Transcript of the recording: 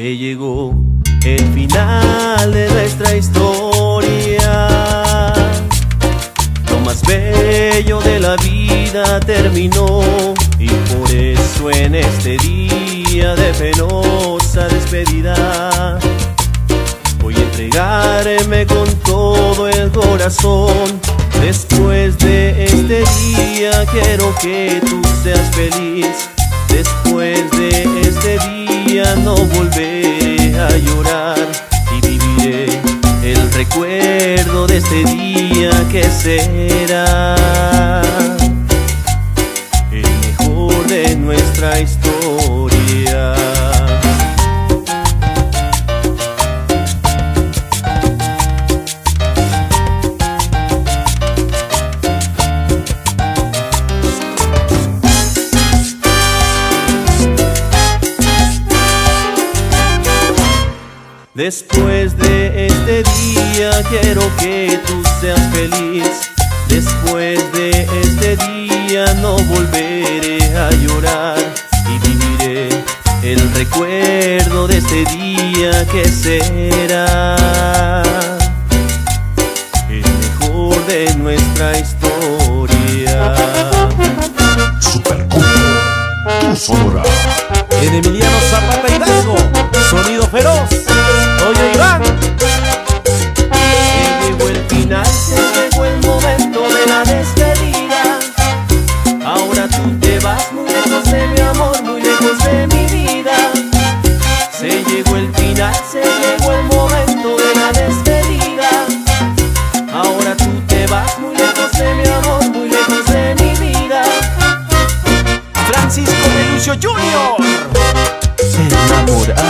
Se llegó el final de nuestra historia. Lo más bello de la vida terminó, y por eso en este día de penosa despedida voy a entregarme con todo el corazón. Después de este día quiero que tú seas feliz. Después de este día no volveré a llorar, y viviré el recuerdo de este día que será el mejor de nuestra historia. Después de este día quiero que tú seas feliz. Después de este día no volveré a llorar, y viviré el recuerdo de este día que será el mejor de nuestra historia. Super Combo, tu Sonora. En Emiliano Zapata Hidalgo, sonido feroz. Oye Iván, se llegó el final, se llegó el momento de la despedida. Ahora tú te vas muy lejos de mi amor, muy lejos de mi vida. Se llegó el final, se llegó el momento de la despedida. Ahora tú te vas muy lejos de mi amor, muy lejos de mi vida. Francisco de Lucio Jr. Enamorado.